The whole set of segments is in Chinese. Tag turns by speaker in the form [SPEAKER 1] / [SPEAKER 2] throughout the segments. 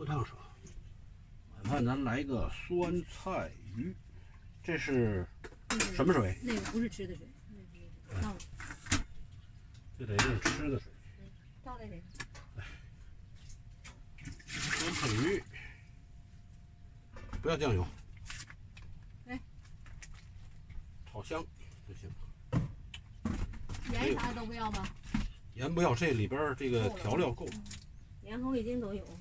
[SPEAKER 1] 不烫手。晚饭咱来个酸菜鱼，这是什么水？
[SPEAKER 2] 那个不是吃的水，那是倒的。
[SPEAKER 1] 这得用吃的水。
[SPEAKER 2] 倒来点。
[SPEAKER 1] 酸菜鱼，不要酱油。
[SPEAKER 2] 来，
[SPEAKER 1] 炒香就行。
[SPEAKER 2] 盐啥都不要吧？
[SPEAKER 1] 盐不要，这里边这个调料够。
[SPEAKER 2] 盐和味精都有。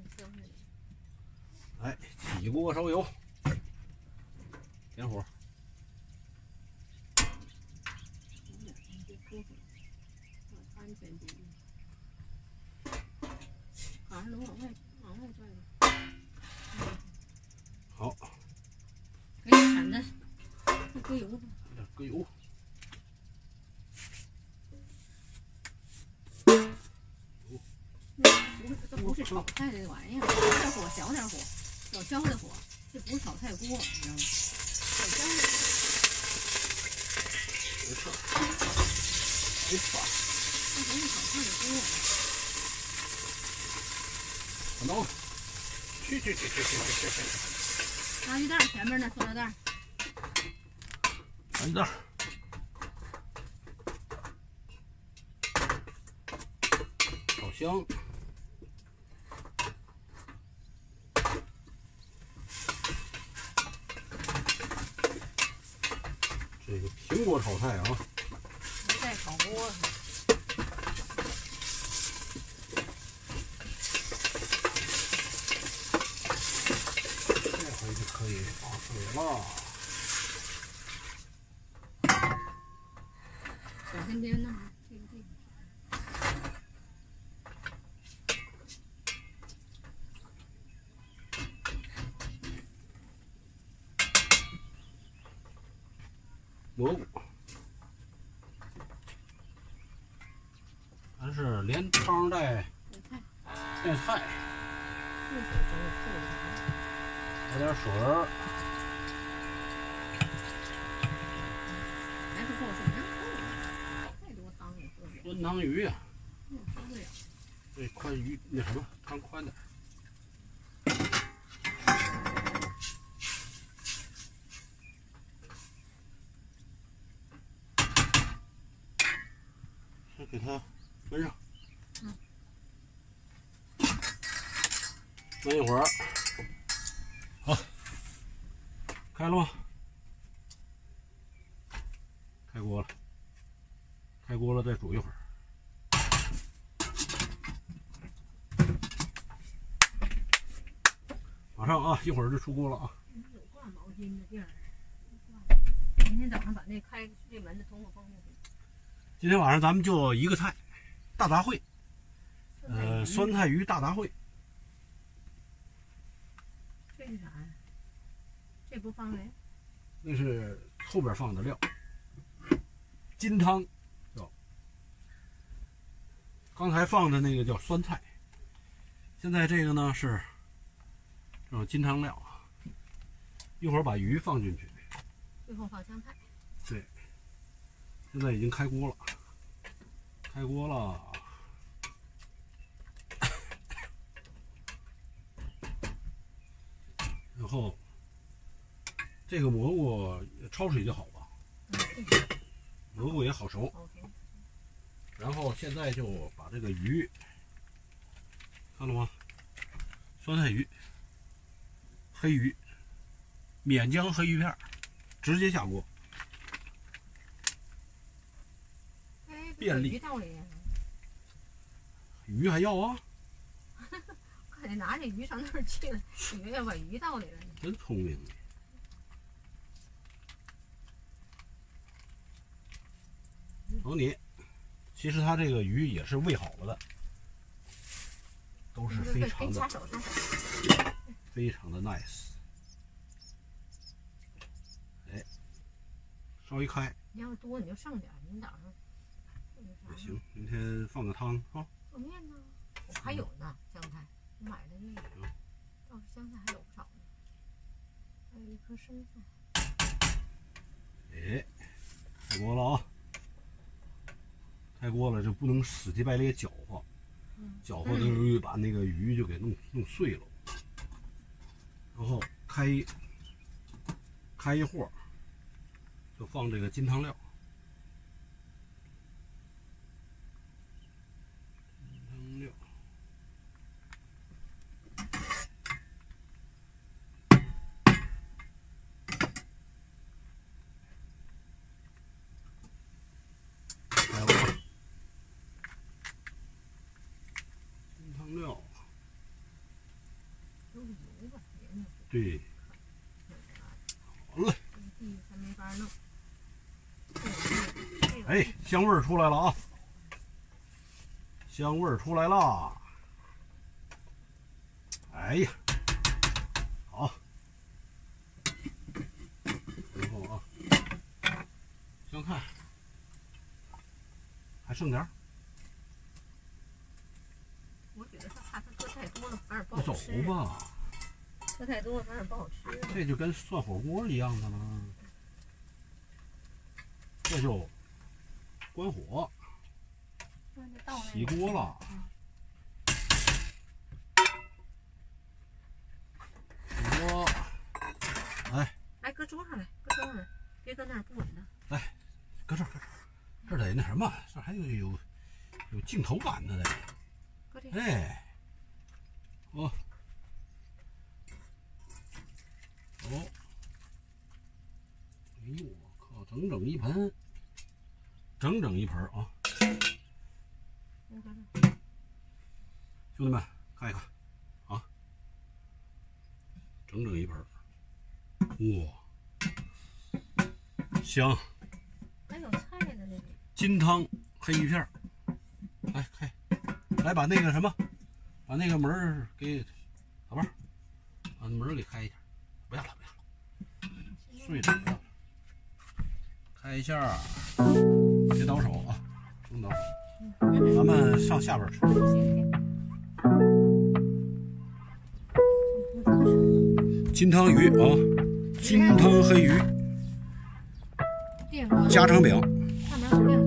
[SPEAKER 1] 来，起锅烧油，点火。
[SPEAKER 2] 安全第一。好像能往外拽吧。
[SPEAKER 1] 好，
[SPEAKER 2] 给你铲子，搁油吧。
[SPEAKER 1] 有点搁油。
[SPEAKER 2] 这不是炒菜的玩意儿，小火小点火，小敲的火，这不是炒菜锅，你知道吗？小敲的。
[SPEAKER 1] 没事，没法。
[SPEAKER 2] 这不是炒菜的锅。
[SPEAKER 1] 剪刀，去！
[SPEAKER 2] 垃圾袋前面呢，塑料袋。
[SPEAKER 1] 垃圾袋。炒香。这个苹果炒菜啊，
[SPEAKER 2] 再炒锅。
[SPEAKER 1] 这回就可以放水了。
[SPEAKER 2] 小心别弄这个。
[SPEAKER 1] 蘑菇，咱是连汤带带菜，来点水儿，
[SPEAKER 2] 还是够水，太多汤也喝不了。
[SPEAKER 1] 酸汤鱼呀，
[SPEAKER 2] 喝不了。
[SPEAKER 1] 这宽鱼那什么汤宽点。先给它焖上，焖一会儿，好，开了吗？开锅了，开锅了，再煮一会儿。马上啊，一会儿就出锅了啊。
[SPEAKER 2] 有挂毛巾的地儿。明天早上把那开这门的通过封上去。
[SPEAKER 1] 今天晚上咱们就一个菜，大杂烩，酸菜鱼大杂烩。
[SPEAKER 2] 这是啥呀？这不放没？
[SPEAKER 1] 那是后边放的料，金汤叫。刚才放的那个叫酸菜，现在这个呢是这种金汤料。一会儿把鱼放进去，
[SPEAKER 2] 最后放香菜。
[SPEAKER 1] 对，现在已经开锅了，开锅了。然后这个蘑菇焯水就好吧，蘑菇也好熟。然后现在就把这个鱼，看了吗？酸菜鱼、黑鱼、免浆黑鱼片，直接下锅，便利。鱼还要啊？
[SPEAKER 2] 可得拿这鱼上那儿去了，以为要把鱼倒里了呢。
[SPEAKER 1] 真聪明。等你，其实它这个鱼也是喂好了的，都是非常的非常的 nice。哎，稍一开。
[SPEAKER 2] 你要多你就剩点，明早上。
[SPEAKER 1] 也行，明天放个汤啊。
[SPEAKER 2] 做面呢？我还有呢，香菜，我买的那个，倒是香菜还有不少呢，还有一颗生菜。
[SPEAKER 1] 哎，开锅了啊！开锅了，这不能死乞白咧搅和， 搅和的把那个鱼就给弄碎了。然后开一货，就放这个金汤料。金汤料。还有金汤料。对，好嘞。哎，香味儿出来了啊！香味儿出来了。哎呀，好。然后啊，香菜还剩点儿。
[SPEAKER 2] 我觉得它怕它搁太多了，反而不好
[SPEAKER 1] 走
[SPEAKER 2] 吃。
[SPEAKER 1] 吧。
[SPEAKER 2] 搁太多了反而不好吃。
[SPEAKER 1] 这就跟涮火锅一样的了。这就关火，起锅了。起锅，
[SPEAKER 2] 来搁桌上来，搁桌上来，别搁那儿不稳当。
[SPEAKER 1] 来，搁这儿，这得那什么，这还有镜头感的得。
[SPEAKER 2] 搁这。
[SPEAKER 1] 哎，哦。哦，哎呦我靠，整整一盆啊！兄弟们看一看啊，整整一盆，哇，香！
[SPEAKER 2] 还有菜呢，这里。
[SPEAKER 1] 金汤黑鱼片，来开，来把那个什么，把那个门儿给老伴儿，把门儿给开一下。不要了，碎了，不要了。开一下，别倒手啊，不能倒手。咱们上下边吃。金汤鱼啊，金汤黑鱼，家常饼。